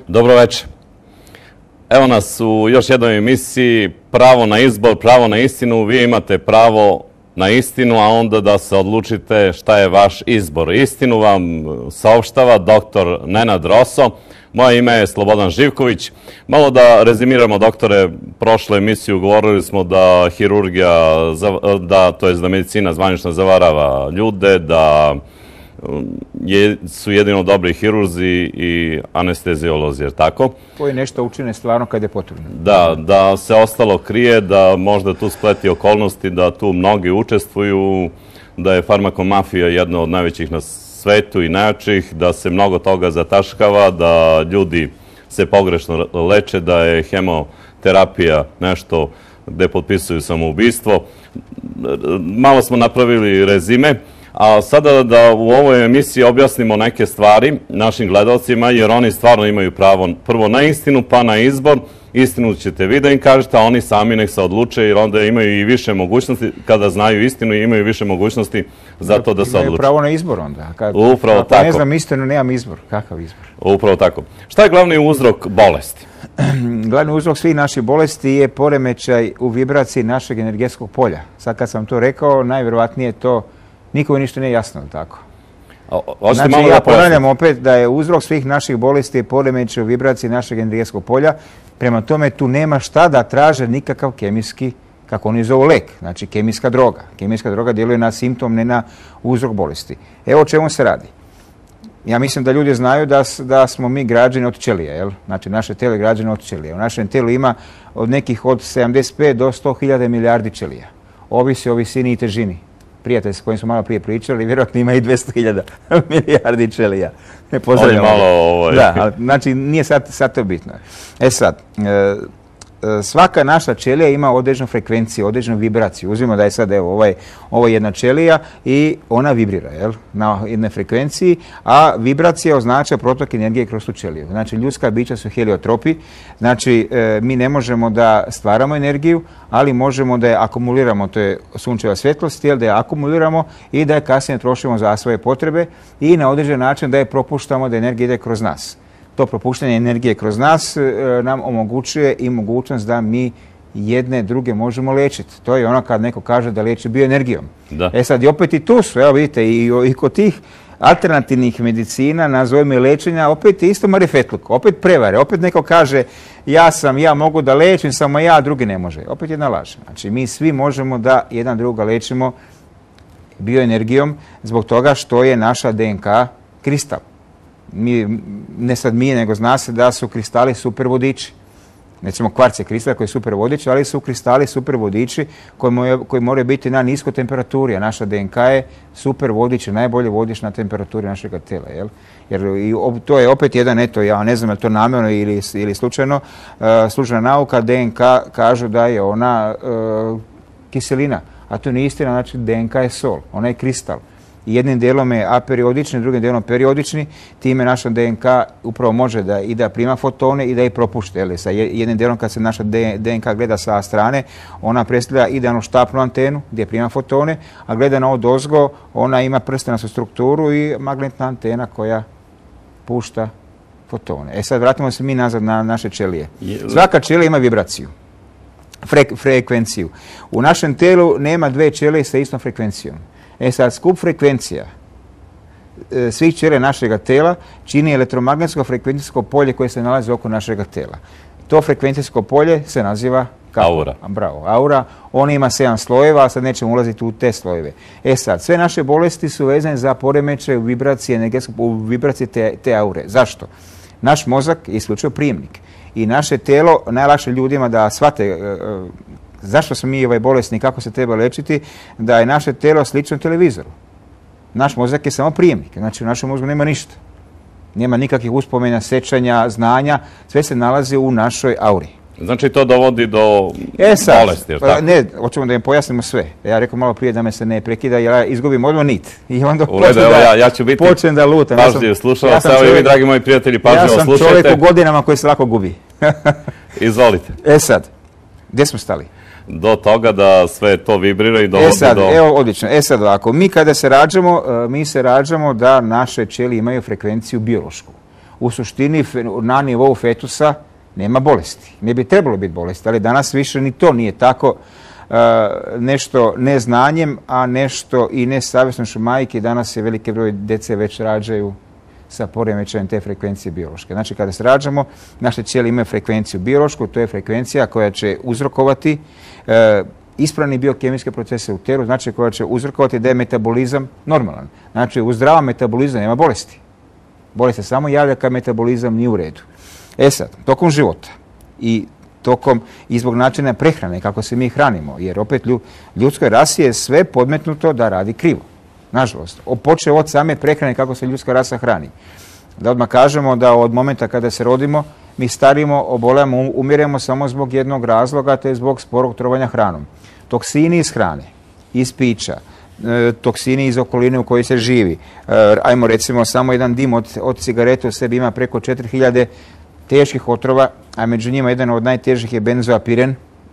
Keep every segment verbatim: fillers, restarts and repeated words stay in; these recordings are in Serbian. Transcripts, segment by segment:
Dobro večer. Evo nas u još jednoj emisiji Pravo na izbor, pravo na istinu. Vi imate pravo na istinu, a onda da se odlučite šta je vaš izbor. Istinu vam saopštava doktor Nenad Roso. Moje ime je Slobodan Živković. Malo da rezimiramo, doktore, prošlu emisiju govorili smo da hirurgija, da, to je da medicina zvanično zavarava ljude, da Je, su jedino dobri hirurzi i anesteziolozi, jer tako? Koji nešto učine stvarno kad je potrebno. Da, da se ostalo krije, da možda tu spleti okolnosti, da tu mnogi učestvuju, da je farmakomafija jedna od najvećih na svetu i najjačih, da se mnogo toga zataškava, da ljudi se pogrešno leče, da je hemoterapija nešto gde potpisuju samoubistvo. Malo smo napravili rezime. A sada da u ovoj emisiji objasnimo neke stvari našim gledalcima, jer oni stvarno imaju pravo prvo na istinu, pa na izbor. Istinu ćete vi da im kažete, a oni sami nek se odluče, jer onda imaju i više mogućnosti, kada znaju istinu, imaju više mogućnosti za to da se odluče. Imaju pravo na izbor onda. Kad, Upravo ako tako. ne znam istinu, nemam izbor. Kakav izbor? Upravo tako. Šta je glavni uzrok bolesti? Glavni uzrok svih naših bolesti je poremećaj u vibraciji našeg energetskog polja. Sad kad sam to rekao, najvjerovatnije to nikome ništa nije jasno, tako? O, znači, malo ja da ponavljam opet da je uzrok svih naših bolesti poremećaj u vibraciji našeg energetskog polja. Prema tome, tu nema šta da traže nikakav kemijski, kako oni zovu, lek. Znači, kemijska droga. Kemijska droga djeluje na simptom, ne na uzrok bolesti. Evo o čemu se radi. Ja mislim da ljudi znaju da, da smo mi građeni od ćelija, jel? Znači, naše telo je građeno od ćelija. U našem telu ima od nekih od sedamdeset pet do sto hiljada milijardi ćelija. Ovisi o visini i težini. Prijatelj s kojim smo malo prije pričali, vjerojatno ima i dvjesto hiljada milijardi ćelija. Ne pozdravljamo. On je malo ovaj... Da, ali, znači nije sad, sad to bitno. E sad, e, svaka naša ćelija ima određenu frekvenciju, određenu vibraciju. Uzmimo da je sad, evo, ovaj, ovo je jedna ćelija i ona vibrira, jel, na jednoj frekvenciji, a vibracija označava protok energije kroz tu ćeliju. Znači, ljudska bića su heliotropi, znači, e, mi ne možemo da stvaramo energiju, ali možemo da je akumuliramo, to je sunčeva svjetlost, jel, da je akumuliramo i da je kasnije trošimo za svoje potrebe i na određen način da je propuštamo da energija ide kroz nas. To propuštanje energije kroz nas e, nam omogućuje i mogućnost da mi jedne druge možemo liječiti. To je ono kad neko kaže da liječi bioenergijom. Da. E sad i opet i tu su, evo vidite, i, i kod tih alternativnih medicina, nazovimo i liječenja, opet je isto marifetluk, opet prevare, opet neko kaže ja sam, ja mogu da liječim, samo ja, a drugi ne može. Opet jedna laž. Znači mi svi možemo da jedan druga liječimo bioenergijom zbog toga što je naša D N K kristal. Mi, ne sad mi, nego zna se da su kristali supervodiči. Recimo kvarc je kristal koji je supervodič, ali su kristali supervodiči koji, moje, koji moraju biti na niskoj temperaturi, a naša D N K je supervodič, najbolje vodič na temperaturi našeg tela. Jel? Jer i, to je opet jedan, eto, ja ne znam je to namjerno ili, ili slučajno, uh, slučajna nauka, D N K kažu da je ona uh, kiselina, a to nije istina, znači D N K je sol, ona je kristal. Jednim dijelom je aperiodični, drugim dijelom periodični, time naša D N K upravo može da i da prima fotone i da ih propušte. Jel? Sa jednim dijelom kad se naša D N K gleda sa strane, ona predstavlja idealnu štapnu antenu gdje prima fotone, a gledana od ozgo, ona ima prstenastu strukturu i magnetna antena koja pušta fotone. E sad vratimo se mi nazad na naše ćelije. Svaka ćelija ima vibraciju, frek, frekvenciju. U našem telu nema dve ćelije sa istom frekvencijom. E sad, skup frekvencija e, svih ćelija našega tela čini elektromagnetsko frekvencijsko polje koje se nalazi oko našega tela. To frekvencijsko polje se naziva kako? Aura. Bravo, aura. On ima sedam slojeva, a sad nećemo ulaziti u te slojeve. E sad, sve naše bolesti su vezane za poremećaj u vibraciji, u vibraciji te, te aure. Zašto? Naš mozak je isključio prijemnik i naše telo, najlakše ljudima da shvate e, e, zašto smo mi ovaj bolesni, kako se treba lečiti, da je naše telo slično televizoru. Naš mozak je samo prijemnik, znači u našem mozgu nema ništa. Nema nikakvih uspomena, sećanja, znanja, sve se nalazi u našoj auri. Znači to dovodi do e sad, bolesti, jer tako? Ne, hoćemo da im pojasnimo sve. Ja rekao malo prije da me se ne prekida, jer ja izgubim odmah nit. I onda Uredu, evo, da, ja, ja ću biti počnem da lutam. pažljivo slušalac, ja evo i vi, dragi moji prijatelji, pažljivo slušajte. Ja sam čovjek u godinama koji se lako gubi. Izvolite. E sad, gdje smo stali? Do toga da sve to vibrira i dovodi e sad, do... Evo, odlično. E sad ovako, mi kada se rađamo, mi se rađamo da naše ćelije imaju frekvenciju biološku. u suštini na nivou fetusa nema bolesti. Ne bi trebalo biti bolesti, ali danas više ni to nije tako. Nešto neznanjem, a nešto i nesavjesnošću majke. Danas je veliki broj dece već rađaju sa poremećajem te frekvencije biološke. Znači, kada se rađamo, naše ćelije imaju frekvenciju biološku, to je frekvencija koja će uzrokovati e, ispravni biokemijske procese u telu, znači koja će uzrokovati da je metabolizam normalan. Znači, u zdravom metabolizmu nema bolesti. Bolest se samo javlja kad metabolizam nije u redu. E sad, tokom života i tokom i zbog načina prehrane, kako se mi hranimo, jer opet ljudskoj rasi je sve podmetnuto da radi krivo. Nažalost, počeo od same prehrane kako se ljudska rasa hrani. Da odmah kažemo da od momenta kada se rodimo, mi starimo, obolemo, umiremo samo zbog jednog razloga, to je zbog sporog trovanja hranom. Toksini iz hrane, iz pića, toksini iz okoline u kojoj se živi. Ajmo recimo, samo jedan dim od, od cigarete u sebi ima preko četiri hiljade teških otrova, a među njima jedan od najtežih je benzoapiren,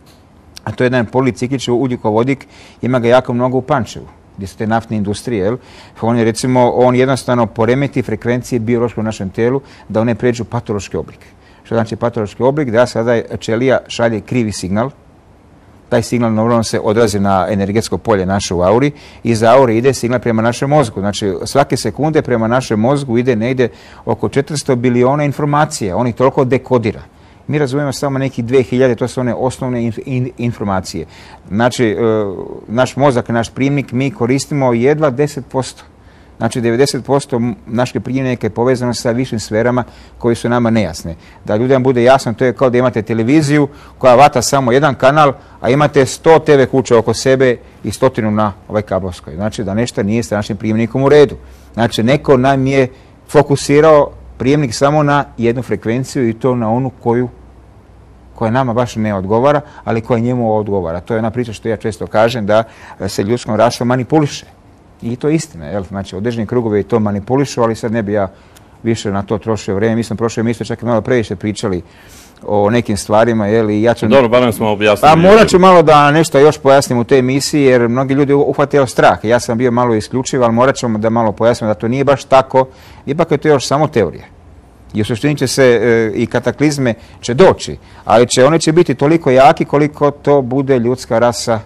a to je jedan policiklični ugljikovodik, ima ga jako mnogo u Pančevu, gdje su te naftne industrije, jel? On je recimo, on jednostavno poremeti frekvencije biološke u našem telu, da one pređu patološki oblik. Što znači patološki oblik? Da sada ćelija šalje krivi signal, taj signal normalno se odrazi na energetsko polje naše u auri i iz aure ide signal prema našem mozgu. Znači, svake sekunde prema našem mozgu ide negdje oko četiristo biliona informacija. On ih toliko dekodira. Mi razumijemo samo nekih dvije hiljade, to su one osnovne in, in, informacije. Znači, e, naš mozak, naš primnik, mi koristimo jedva deset posto. Znači, devedeset posto našeg primjenika je povezano sa višim sferama koji su nama nejasne. Da ljudima bude jasno, to je kao da imate televiziju koja vata samo jedan kanal, a imate sto te ve kuća oko sebe i stotinu na ovaj kablovskoj. Znači, da nešto nije s našim primjenikom u redu. Znači, neko nam je fokusirao prijemnik samo na jednu frekvenciju i to na onu koju koja nama baš ne odgovara, ali koja njemu odgovara. To je jedna priča što ja često kažem, da se ljudskom rasom manipuliše. I to je istina, jel? Znači, određeni krugovi to manipulišu, ali sad ne bi ja više na to trošio vrijeme. Mi smo prošle emisije čak i malo previše pričali o nekim stvarima, jel? I ja ću... Dobro, barem smo objasnili. Pa morat ću malo da nešto još pojasnim u te emisiji, jer mnogi ljudi uhvatili strah. Ja sam bio malo isključiv, ali morat ćemo da malo pojasnimo da to nije baš tako. Ipak je to još samo teorija. I u suštini će se e, i kataklizme će doći, ali će, one će biti toliko jaki koliko to bude ljudska rasa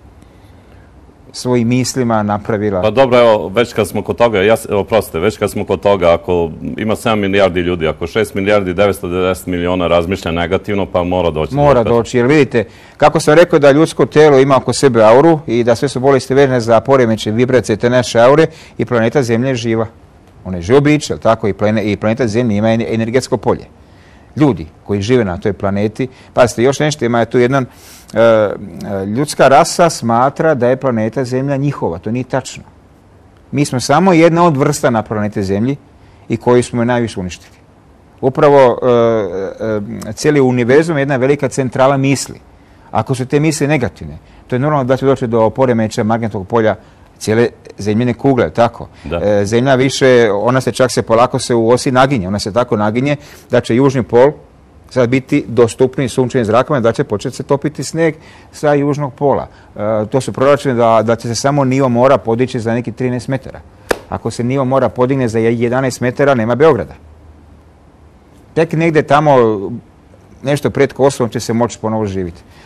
svojim mislima napravila. Pa dobro, evo, već kad smo kod toga, ja, evo, prostite, već kad smo kod toga, ako ima sedam milijardi ljudi, ako šest milijardi devetsto devedeset miliona razmišlja negativno, pa mora doći. Mora doći, jer vidite, kako sam rekao da ljudsko telo ima oko sebe auru i da sve su bolesti vezane za poremećaj vibracije te naše aure i planeta Zemlja je živa. Ona je živo biće, tako, i, plane, i planeta Zemlja ima energetsko polje. Ljudi koji žive na toj planeti, pazite, još nešto ima tu jedan, e, ljudska rasa smatra da je planeta Zemlja njihova, to nije tačno. Mi smo samo jedna od vrsta na planete Zemlji i koju smo je najviše uništili. Upravo e, e, cijeli univerzum je jedna velika centrala misli. Ako su te misli negativne, to je normalno da će doći do poremećaja magnetnog polja cijele zemljine kugle, tako. E, zemlja više, ona se čak se polako se u osi naginje, ona se tako naginje da će južni pol sad biti dostupni sunčevim zrakama, da će početi se topiti sneg sa južnog pola. E, to su proračune da, da će se samo nivo mora podići za neki trinaest metara. Ako se nivo mora podigne za jedanaest metara, nema Beograda. Tek negdje tamo nešto pred Kosovom će se moći ponovo živjeti.